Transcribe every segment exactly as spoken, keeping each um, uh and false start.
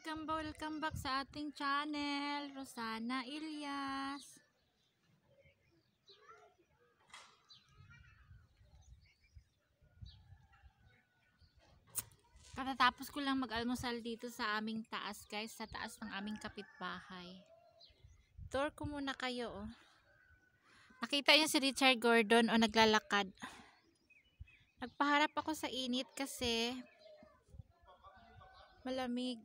welcome, welcome back sa ating channel, Rosana Ilyas. Katatapos ko lang mag-almusal dito sa aming taas, guys, sa taas ng aming kapitbahay. Tour ko muna kayo, oh. Nakita niyo si Richard Gordon, o, oh, naglalakad. Nagpaharap ako sa init kasi malamig.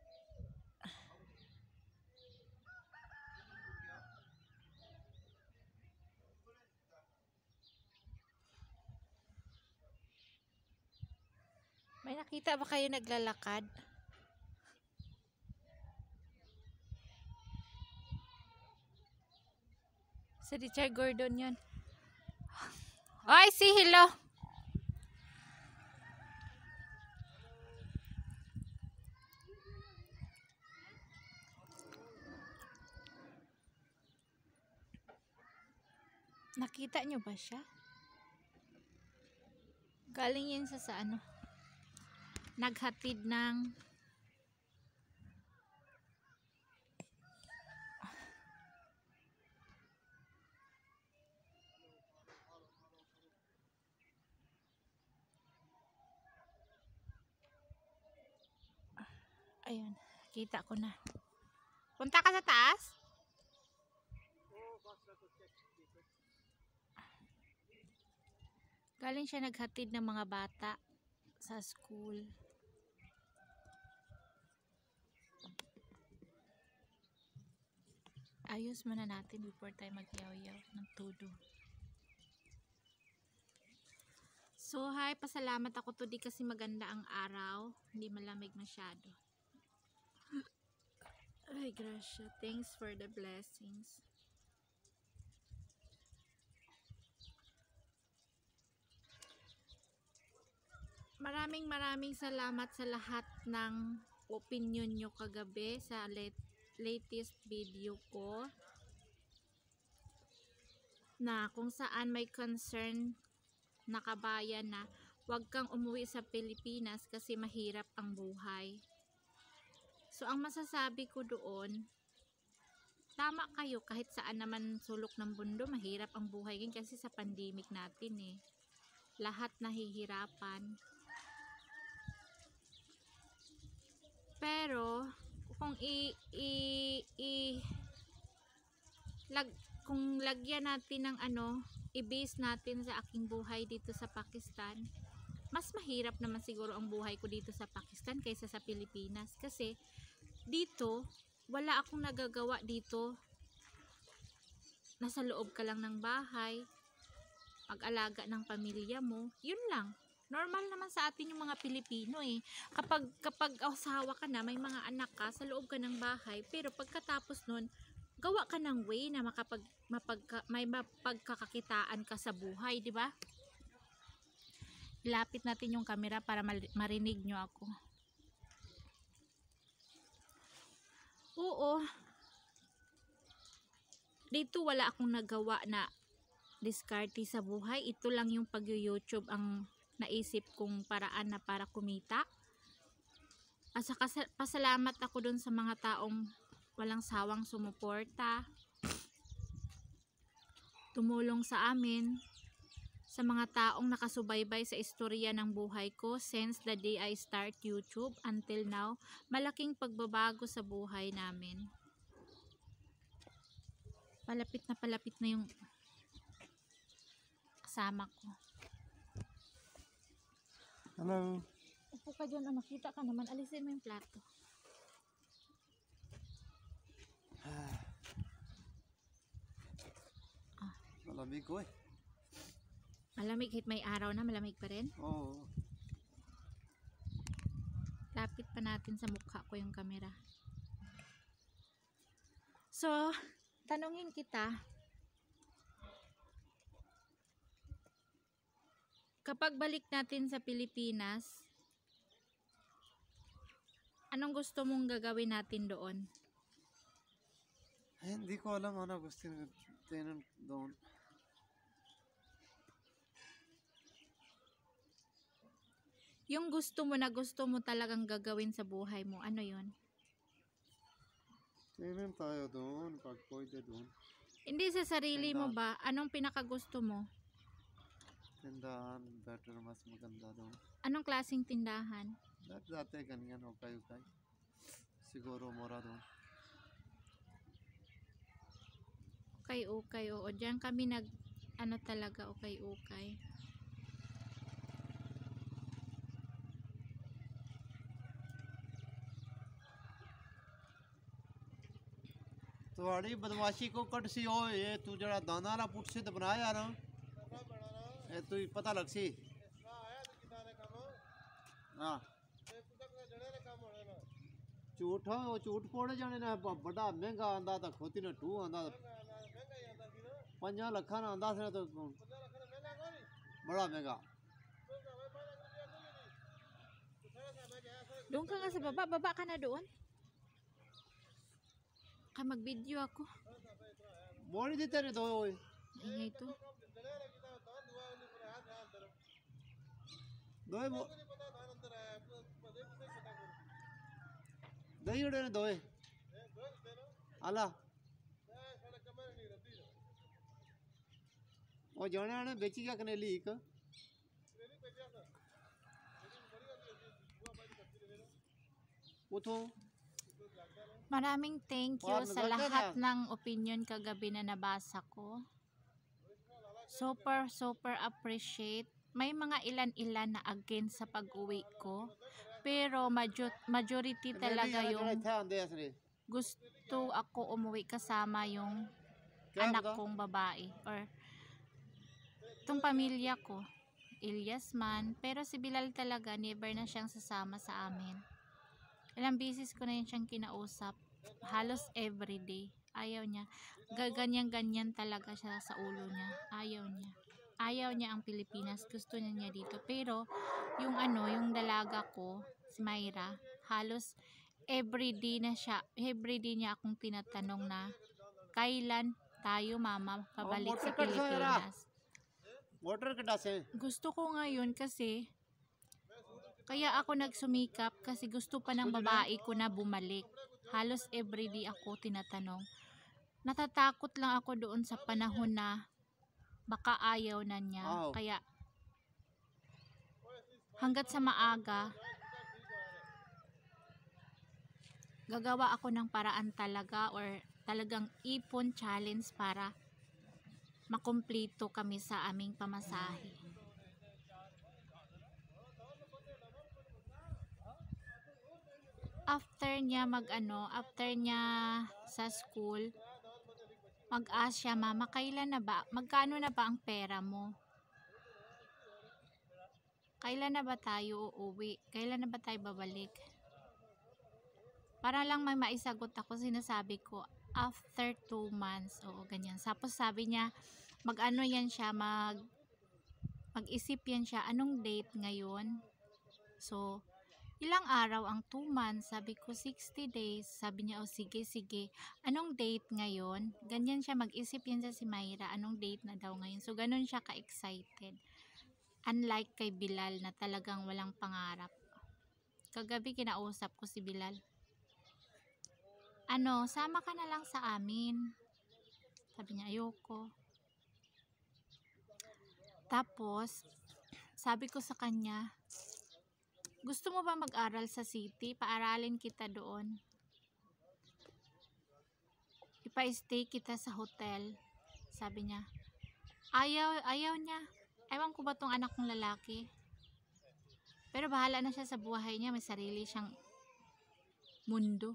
May nakita ba kayo naglalakad? Si Richard Gordon yun. Oy, si hello. Nakita nyo ba siya? Galing yun sa, sa ano? Naghatid ng ayun, kita ko na. Punta ka sa taas? Galing siya naghatid ng mga bata sa school. Ayos muna natin before tayo magyaw-yaw ng todo. So, hi, pasalamat ako today kasi maganda ang araw. Hindi malamig masyado. Ay, grasya. Thanks for the blessings. Maraming maraming salamat sa lahat ng opinion nyo kagabi sa late latest video ko na kung saan may concern na kabayan na huwag kang umuwi sa Pilipinas kasi mahirap ang buhay. So ang masasabi ko doon, tama kayo, kahit saan naman sulok ng mundo mahirap ang buhay din kasi sa pandemic natin eh. Lahat nahihirapan. Pero kung i, i, i lag, kung lagyan natin ng ano, i-base natin sa aking buhay dito sa Pakistan, mas mahirap naman siguro ang buhay ko dito sa Pakistan kaysa sa Pilipinas kasi dito wala akong nagagawa. Dito nasa loob ka lang ng bahay, mag-alaga ng pamilya mo, yun lang. Normal naman sa atin yung mga Pilipino eh. Kapag, kapag asawa ka na, may mga anak ka, sa loob ka ng bahay, pero pagkatapos nun, gawa ka ng way na makapag, mapagka, may mapagkakakitaan ka sa buhay, di ba? Ilapit natin yung camera para marinig nyo ako. Oo. Dito wala akong nagawa na diskarte sa buhay. Ito lang yung pag-YouTube ang naisip kong paraan na para kumita. At saka pasalamat ako dun sa mga taong walang sawang sumuporta, tumulong sa amin, sa mga taong nakasubaybay sa istorya ng buhay ko since the day I start YouTube until now. Malaking pagbabago sa buhay namin. Palapit na palapit na yung kasama ko. Hello. Upo ka dyan, oh, makita ka naman. Alisin mo yung plato. Ah. Malamig ko eh. Malamig, hit may araw na, malamig pa rin? Oo. Lapit pa natin sa mukha ko yung camera. So, tanungin kita, kapag balik natin sa Pilipinas, anong gusto mong gagawin natin doon? Ay, hindi ko alam ano gusto natin doon. Yung gusto mo na gusto mo talagang gagawin sa buhay mo, ano yun? Tingnan tayo doon. Pag pwede doon. Hindi sa sarili mo Tindahan. ba? Anong pinakagusto mo? Tindahan. Better. Mas maganda doon. Anong klaseng tindahan? Dati ganyan. Okay, okay. Siguro mura doon. Ukay-ukay, oo. Diyan kami nag, ano talaga, ukay-ukay. ਤੁਹਾਡੀ ਬਦਮਾਸ਼ੀ ਕੋ ਕੱਢ ਸੀ ਉਹ ਇਹ ਤੂੰ ਜਿਹੜਾ ਦਾਣਾ ਵਾਲਾ ਪੁੱਟ ਸੀ ਤੇ ਬਣਾਇਆ ਨਾ ਇਹ ਤੂੰ ਪਤਾ ਲੱਗ ਸੀ ਹਾਂ ਝੂਠ ਉਹ ਝੂਠ ਕੋੜੇ ਜਾਣੇ ਨੇ ਬ- ਵੱਡਾ ਮਹਿੰਗਾ ਆਂਦਾ ਤਾਂ ਖੋਤੀ ਨੇ ਟੂ ਆਂਦਾ ਪੰਜਾਂ ਲੱਖਾਂ ਨਾਲ ਆਂਦਾ ਸੀ ਤਾਂ ਬੜਾ ਮਹਿੰਗਾ Doon ka nga sa baba. Baba ka na doon. Ka mag-video ako. ਮੋੜੀ ਦਿੱਤੇ ਨੇ ਦੋ ਓਏ Ingay ito. ਦੋਏ ਮੋ- ਦਹੀਂ ਉੜੇ ਨੇ ਦੋਏ ਆਲਾ ਉਹ ਜਾਣਿਆ ਨੇ ਵੇਚੀ ਗਿਆ ਕਨੇਲੀ ਇੱਕ ਉਥੋਂ Maraming thank you Wow, sa maganda lahat na. ng opinion kagabi na nabasa ko. Super, super appreciate. May mga ilan-ilan na against sa pag-uwi ko. Pero major- majority talaga yung ਇੱਥੇ ਆਂਦੇ ਅਸਲੇ gusto ako umuwi kasama yung ਕਿਆ anak ਪਤਾ kong babae. Or itong pamilya ko. Ilyas man. Pero si Bilal talaga, never na siyang sasama sa amin. Ilang beses ko na yun siyang kinausap. Halos everyday. Ayaw niya. Gaganyan-ganyan talaga siya sa ulo niya. Ayaw niya. Ayaw niya ang Pilipinas. Gusto niya niya dito. Pero, yung ano, yung dalaga ko, si Myra, halos everyday na siya. Everyday niya akong tinatanong na, kailan tayo mama pabalik sa motor car saan yara? Pilipinas? Motor ਕਿੱਡਾ ਸੇ Gusto ko ngayon kasi kaya ako nagsumikap kasi gusto pa ng babae ko na bumalik. Halos everyday ako tinatanong. Natatakot lang ako doon sa panahon na baka ayaw na niya. Wow. Kaya hanggat sa maaga gagawa ako ng paraan talaga or talagang ipon challenge para makumpleto kami sa aming pamasahe. After niya mag ano, after niya sa school, mag-ask siya, mama, kailan na ba? Magkano na ba ang pera mo? Kailan na ba tayo uuwi? Kailan na ba tayo babalik? Para lang may maisagot ako, sinasabi ko, after two months. Oo, ganyan. Tapos sabi niya, mag-ano yan siya, mag mag-isip yan siya, anong date ngayon? So, ilang araw ang two months? Sabi ko, sixty days. Sabi niya, oh sige, sige. Anong date ngayon? Ganyan siya, mag-isip yan siya si Myra, anong date na daw ngayon? So, ganun siya ka-excited. Unlike kay Bilal na talagang walang pangarap. Kagabi kinausap ko si Bilal. Ano, sama ka na lang sa amin. Sabi niya, ayoko. Tapos, sabi ko sa kanya, gusto mo ba mag-aral sa city? Paaralin kita doon. Ipa-stay kita sa hotel. Sabi niya, ayaw, ayaw niya. Ewan ko ba tong anak kong lalaki? Pero bahala na siya sa buhay niya. May sarili siyang mundo.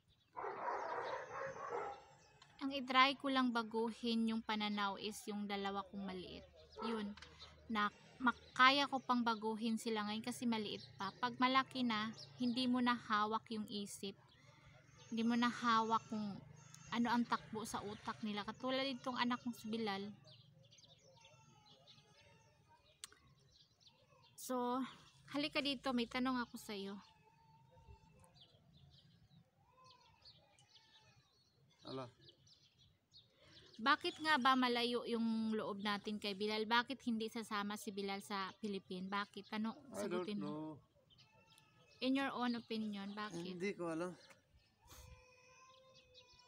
Ang i-try ko lang baguhin yung pananaw is yung dalawa kong maliit. Yun. Na makaya ko pang baguhin sila ngayon kasi maliit pa. Pag malaki na, hindi mo na hawak yung isip. Hindi mo na hawak kung ano ang takbo sa utak nila. Katulad itong anak kong si Bilal. So, halika dito. May tanong ako sa'yo. ala Bakit nga ba malayo yung loob natin kay Bilal? Bakit hindi sasama si Bilal sa Philippines? Bakit? Ano? I don't Sagutin mo. know In your own opinion, bakit? hindi ko alam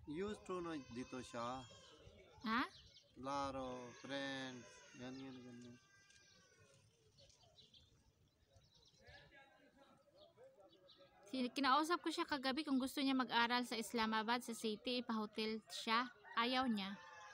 Used to na dito siya. Ha? Laro, friends, ganyan, ganyan. Si- Kinausap ko siya kagabi kung gusto niya mag-aral sa Islamabad, sa city, ipa-hotel siya. Ayaw niya.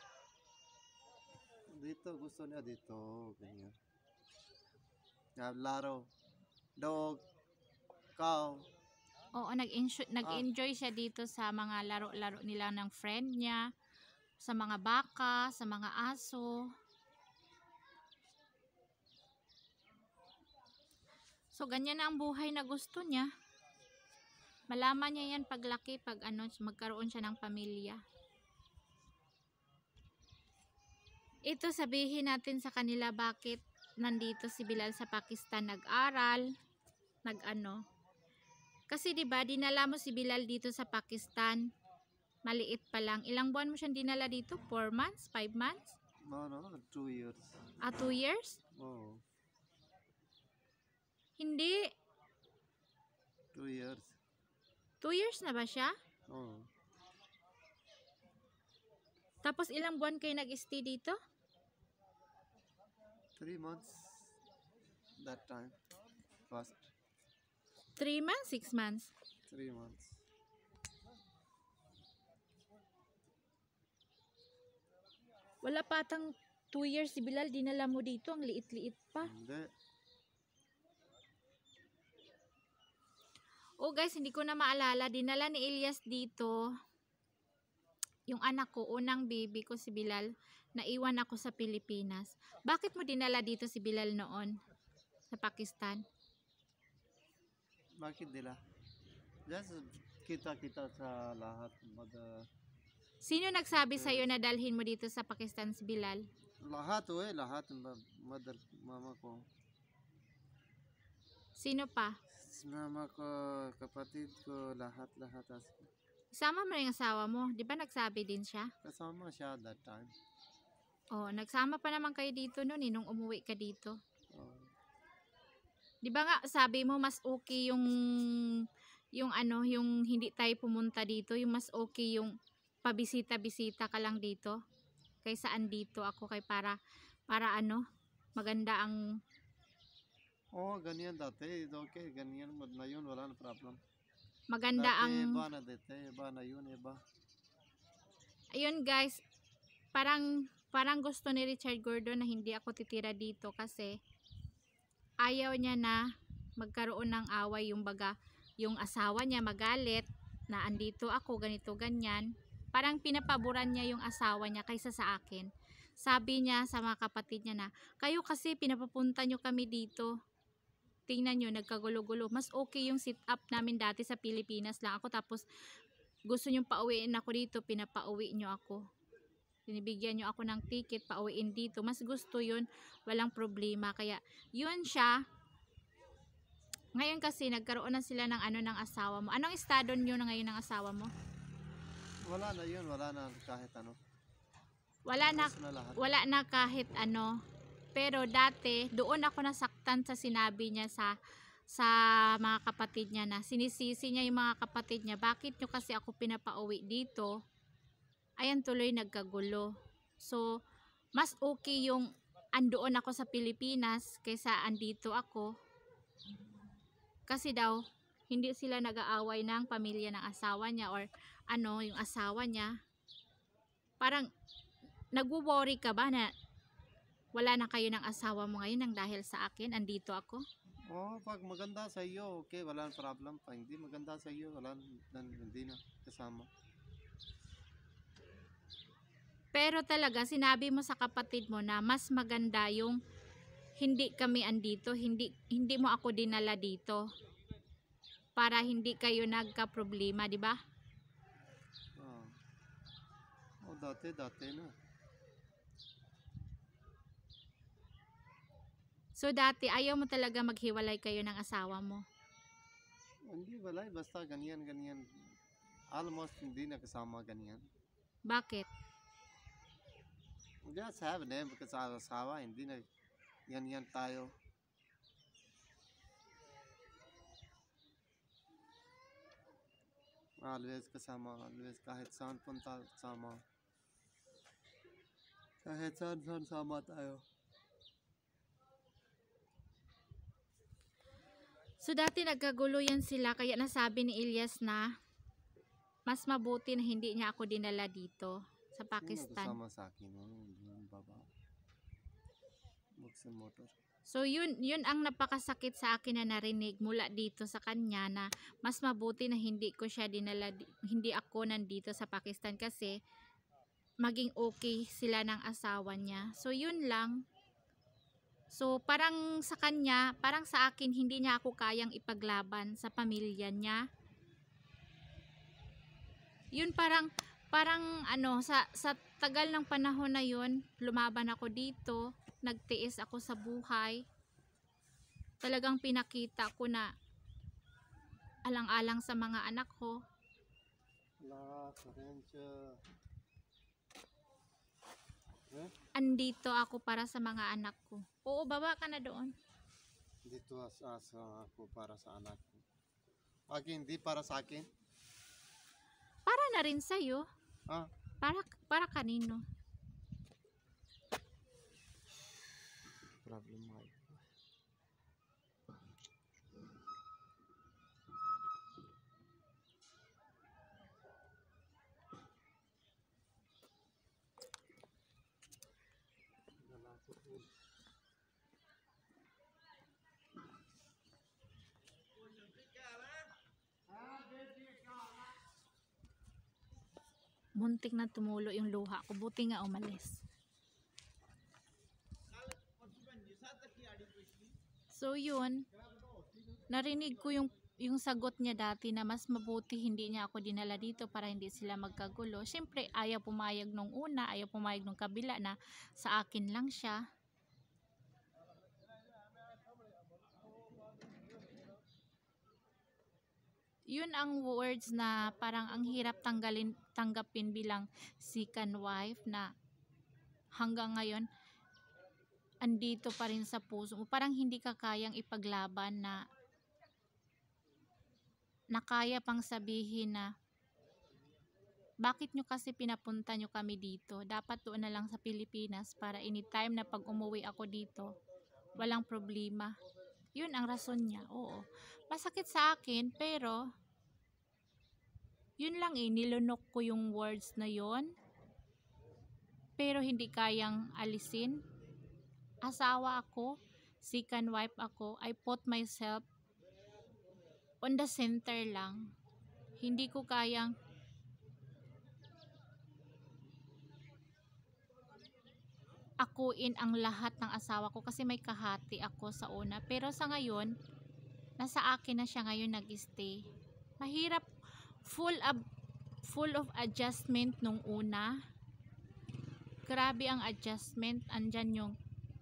Dito, gusto niya dito, ganyan. Yeah, laro, dog, cow. Oo, nag-enjoy, nag-enjoy siya dito sa mga laro-laro nila ng friend niya, sa mga baka, sa mga aso. So, ganyan na ang buhay na gusto niya. Malaman niya yan paglaki, pag ano, magkaroon siya ng pamilya. Ito, sabihin natin sa kanila bakit nandito si Bilal sa Pakistan nag-aral, nag-ano. Kasi 'di ba, dinala mo si Bilal dito sa Pakistan. Maliit pa lang. Ilang buwan mo siyang dinala dito? four months? five months? No, no, two years. Ah, two years? Oh, Hindi. two years. two years na ba siya? Oh, Tapos ilang buwan kayo nag-stay dito? three months. That time, first three months? six months? three months. Wala patang two years si Bilal, dinala mo dito. Ang liit-liit pa. Hindi. Oh guys, hindi ko na maalala. Dinala ni Elias dito. Yung anak ko, unang baby ko si Bilal, naiwan ako sa Pilipinas. Bakit mo dinala dito si Bilal noon? Sa Pakistan? Bakit nila? Just kita-kita sa lahat. Mada, Sino nagsabi sa'yo na dalhin mo dito sa Pakistan si Bilal? lahat eh, lahat. ma- Mother, mama ko. Sino pa? Mama ko, kapatid ko, lahat-lahat. as- Kasama mo na yung asawa mo. Di ba nagsabi din siya? Kasama siya that time. Oh, nagsama pa naman kayo dito noon eh, nung umuwi ka dito. Oh. Di ba nga sabi mo mas okay yung yung ano, yung hindi tayo pumunta dito, yung mas okay yung pabisita-bisita ka lang dito kaysa andito ako kay para para ano, maganda ang Oh, ganyan dati. It's okay. Ganyan. Na yun, wala na problem. maganda Dati, ang iba na dati. Iba na yun, iba. ayun guys, parang parang gusto ni Richard Gordon na hindi ako titira dito kasi ayaw niya na magkaroon ng away, yung baga yung asawa niya magalit na andito ako ganito ganyan. Parang pinapaboran niya yung asawa niya kaysa sa akin. Sabi niya sa mga kapatid niya na, kayo kasi pinapapunta nyo kami dito. Tingnan nyo, nagkagulo-gulo. Mas okay yung sit up namin dati sa Pilipinas lang ako. Tapos gusto nyo pauwiin ako dito, pinapauwi nyo ako. Binibigyan nyo ako ng ticket, pauwiin dito. Mas gusto yun, walang problema. Kaya yun siya. Ngayon kasi nagkaroon na sila ng ano ng asawa mo. Anong estado nyo na ngayon ng asawa mo? Wala na yun. Wala na kahit ano. Wala na, Tapos na lahat. wala na kahit ano. Pero dati, doon ako nasaktan sa sinabi niya sa sa mga kapatid niya na sinisisi niya yung mga kapatid niya. Bakit nyo kasi ako pinapauwi dito? Ayan tuloy nagkagulo. So, mas okay yung andoon ako sa Pilipinas kaysa andito ako. Kasi daw, hindi sila nag-aaway ng pamilya ng asawa niya or ano, yung asawa niya. Parang, nagwo-worry ka ba na wala na kayo ng asawa mo ngayon nang dahil sa akin, andito ako? Oh, pag maganda sa iyo, okay, wala na problem. Pag hindi maganda sa iyo, wala na, hindi na kasama. Pero talaga, sinabi mo sa kapatid mo na mas maganda yung hindi kami andito, hindi, hindi mo ako dinala dito. Para hindi kayo nagka-problema, di ba? Oh. Oh, dati, dati na. So dati, ayaw mo talaga maghiwalay kayo ng asawa mo. Hindi, wala. Basta ganyan, ganyan. Almost hindi na kasama ganyan. Bakit? Just have name because asawa, hindi na ganyan tayo. always kasama, always kahit saan punta sama. Kahit saan saan sama tayo. So dati nagkagulo yan sila, kaya nasabi ni Ilyas na mas mabuti na hindi niya ako dinala dito sa Sino Pakistan. kasama sa akin? Oh, yun, baba. Buksan motor. So yun, yun ang napakasakit sa akin na narinig mula dito sa kanya, na mas mabuti na hindi ko siya dinala, hindi ako nandito sa Pakistan kasi maging okay sila ng asawa niya. So yun lang. So parang sa kanya, parang sa akin, hindi niya ako kayang ipaglaban sa pamilya niya. Yun parang parang ano, sa sa tagal ng panahon na yun, lumaban ako dito, nagtiis ako sa buhay. Talagang pinakita ko na alang-alang sa mga anak ko. La, Sarencha. Eh? Andito ako para sa mga anak ko. Oo, baba ka na doon. Dito as, as ako para sa anak ko. Akin, hindi para sa akin. Para na rin sa'yo. Ah, Para, para kanino? problem ay. Muntik na tumulo yung luha ko. Buti nga umalis. So yun, narinig ko yung yung sagot niya dati na mas mabuti hindi niya ako dinala dito para hindi sila magkagulo. Siyempre, ayaw pumayag nung una, ayaw pumayag nung kabila na sa akin lang siya. Yun ang words na parang ang hirap tanggalin, tanggapin bilang second wife, na hanggang ngayon andito pa rin sa puso mo. Parang hindi ka kayang ipaglaban, na na kaya pang sabihin na bakit nyo kasi pinapunta nyo kami dito, dapat doon na lang sa Pilipinas para anytime na pag umuwi ako dito walang problema. Yun ang rason niya. Oo, masakit sa akin, pero yun lang eh, nilunok ko yung words na yon, pero hindi kayang alisin. Asawa ako, second wife ako, I put myself on the center lang. Hindi ko kayang akuin ang lahat ng asawa ko kasi may kahati ako sa una. Pero sa ngayon, nasa akin na siya ngayon nag-stay. Mahirap, full of, full of adjustment nung una. Grabe ang adjustment. Andyan yung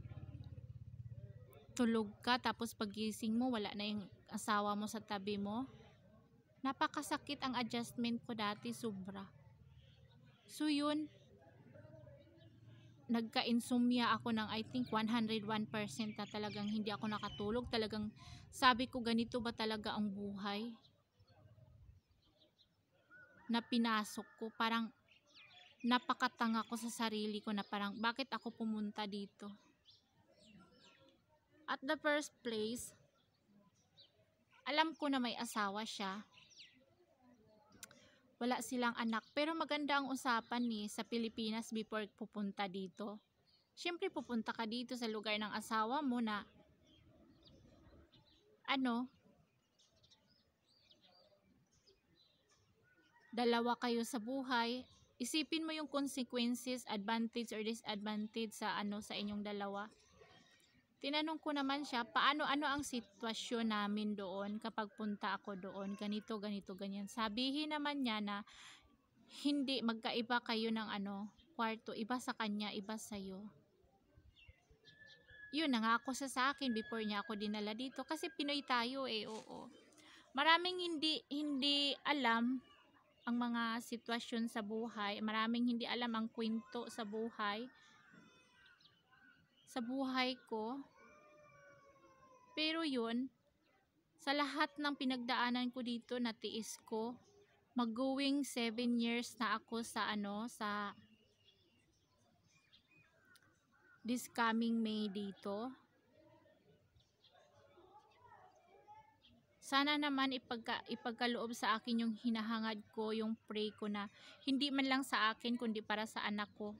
tulog ka, tapos pagising mo, wala na yung asawa mo sa tabi mo. Napakasakit ang adjustment ko dati, sobra. So yun, nagka-insomnia ako ng I think one hundred one percent na talagang hindi ako nakatulog. Talagang sabi ko, ganito ba talaga ang buhay na pinasok ko? Parang napakatanga ko sa sarili ko, na parang bakit ako pumunta dito? At the first place, alam ko na may asawa siya. Wala silang anak. Pero maganda ang usapan ni sa Pilipinas before pupunta dito. Siyempre pupunta ka dito sa lugar ng asawa mo na ano, dalawa kayo sa buhay. Isipin mo yung consequences, advantage or disadvantage sa ano sa inyong dalawa. Tinanong ko naman siya, paano, ano ang sitwasyon namin doon kapag punta ako doon, ganito, ganito, ganyan. Sabihin naman niya na hindi, magkaiba kayo ng ano, kwarto, iba sa kanya, iba sa'yo. Yun, nangako sa sa akin before niya ako dinala dito, kasi Pinoy tayo eh, oo. Maraming hindi, hindi alam ang mga sitwasyon sa buhay, maraming hindi alam ang kwento sa buhay, sa buhay ko. Pero yun, sa lahat ng pinagdaanan ko dito, natiis ko. mag-going seven years na ako sa ano, sa this coming May dito. Sana naman ipagka, ipagkaloob sa akin yung hinahangad ko, yung pray ko na hindi man lang sa akin kundi para sa anak ko.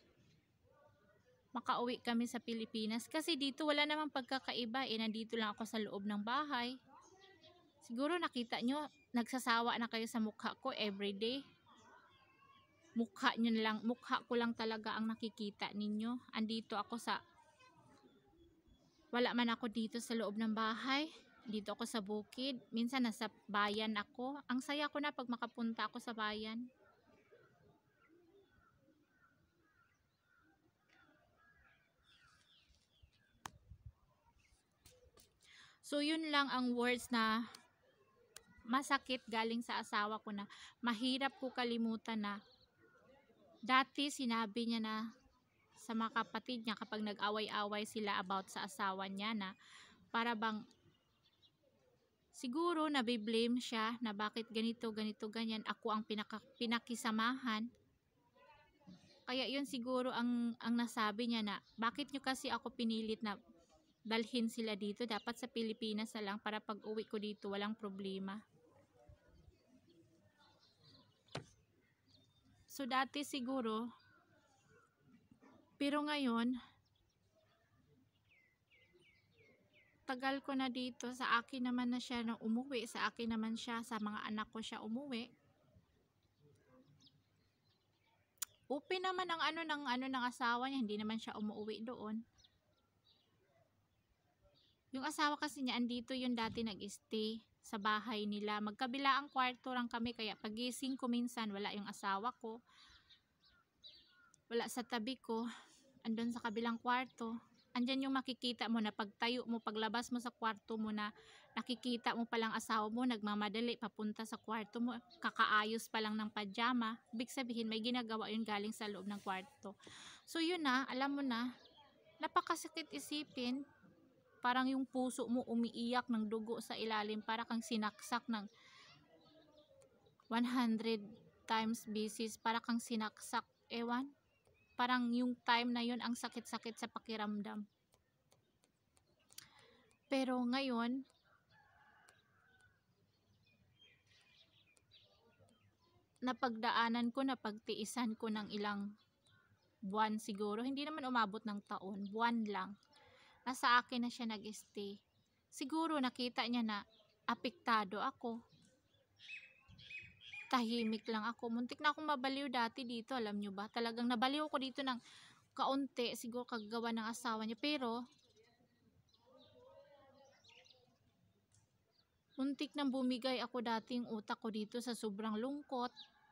Makauwi kami sa Pilipinas kasi dito wala namang pagkakaiba eh, nandito lang ako sa loob ng bahay. Siguro nakita nyo, nagsasawa na kayo sa mukha ko everyday. Mukha nyo lang, mukha ko lang talaga ang nakikita ninyo. Andito ako sa, wala man ako dito sa loob ng bahay. Dito ako sa bukid. Minsan nasa bayan ako. Ang saya ko na pag makapunta ako sa bayan. So yun lang ang words na masakit galing sa asawa ko na mahirap ko kalimutan na dati sinabi niya na sa mga kapatid niya kapag nag-away-away sila about sa asawa niya na para bang siguro nabiblame siya na bakit ganito, ganito, ganyan. Ako ang pinaka, pinakisamahan. Kaya yun siguro ang, ang nasabi niya na bakit nyo kasi ako pinilit na dalhin sila dito. Dapat sa Pilipinas na lang para pag uwi ko dito walang problema. So dati siguro, pero ngayon, tagal ko na dito, sa akin naman na siya na umuwi, sa akin naman siya, sa mga anak ko siya umuwi. Open naman ang ano ng ano ng asawa niya, hindi naman siya umuwi doon. Yung asawa kasi niya andito yung dati nag-stay sa bahay nila. Magkabila ang kwarto lang kami kaya pagising ko minsan wala yung asawa ko. Wala sa tabi ko. Andun sa kabilang kwarto. Andyan yung makikita mo na pagtayo mo, paglabas mo sa kwarto mo na nakikita mo palang asawa mo, nagmamadali papunta sa kwarto mo, kakaayos pa lang ng pajama. Ibig sabihin, may ginagawa yun galing sa loob ng kwarto. So yun na, alam mo na, napakasakit isipin, parang yung puso mo umiiyak ng dugo sa ilalim, para kang sinaksak ng one hundred times basis, para kang sinaksak, ewan. Parang yung time na yun ang sakit-sakit sa pakiramdam. Pero ngayon, napagdaanan ko, napagtiisan ko ng ilang buwan siguro. Hindi naman umabot ng taon, buwan lang. Nasa akin na siya nag-stay. Siguro nakita niya na apektado ako. Tahimik lang ako. Muntik na akong mabaliw dati dito, alam nyo ba? Talagang nabaliw ko dito ng kaunti, siguro kagawa ng asawa niya. Pero, muntik nang bumigay ako dati yung utak ko dito sa sobrang lungkot.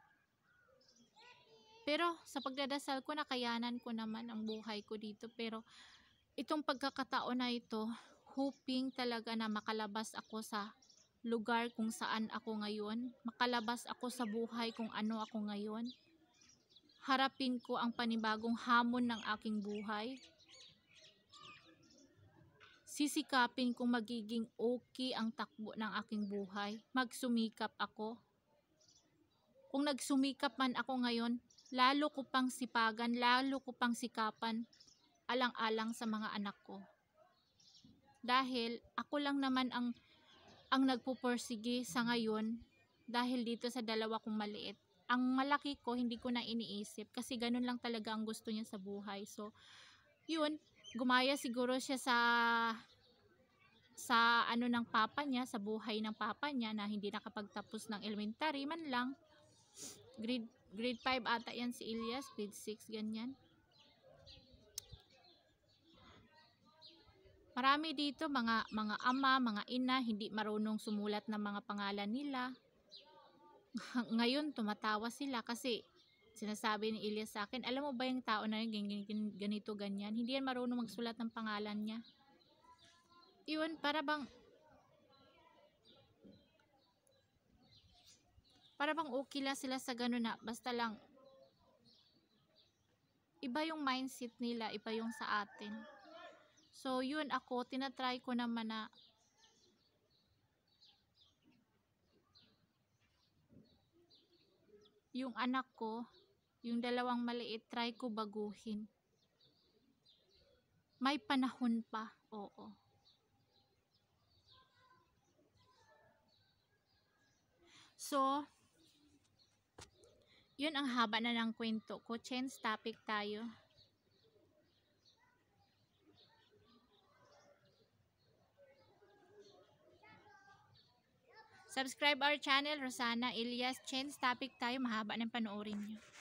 Pero, sa pagdadasal ko, nakayanan ko naman ang buhay ko dito. Pero, itong pagkakataon na ito, hoping talaga na makalabas ako sa lugar kung saan ako ngayon, makalabas ako sa buhay kung ano ako ngayon, harapin ko ang panibagong hamon ng aking buhay, sisikapin kung magiging okay ang takbo ng aking buhay, magsumikap ako. Kung nagsumikap man ako ngayon, lalo ko pang sipagan, lalo ko pang sikapan, alang-alang sa mga anak ko. Dahil ako lang naman ang ang nagpupursige sa ngayon dahil dito sa dalawa kong maliit. Ang malaki ko, hindi ko na iniisip kasi ganun lang talaga ang gusto niya sa buhay. So, yun, gumaya siguro siya sa sa ano ng papa niya, sa buhay ng papa niya na hindi nakapagtapos ng elementary man lang. Grade, grade five ata yan si Elias, grade six, ganyan. Marami dito mga mga ama, mga ina hindi marunong sumulat ng mga pangalan nila. Ngayon tumatawa sila kasi sinasabi ni Elias sa akin, alam mo ba yung tao na yun ganito ganyan, hindi yan marunong magsulat ng pangalan niya. Yun, para bang para bang okay lang sila sa ganun na basta lang iba yung mindset nila, iba yung sa atin. So, yun ako, tinatry ko naman na yung anak ko, yung dalawang maliit, try ko baguhin. May panahon pa, oo. So, yun ang haba na ng kwento ko. Change topic tayo. Subscribe our channel, Rosana Ilyas. Change topic tayo. Mahaba ng panoorin nyo.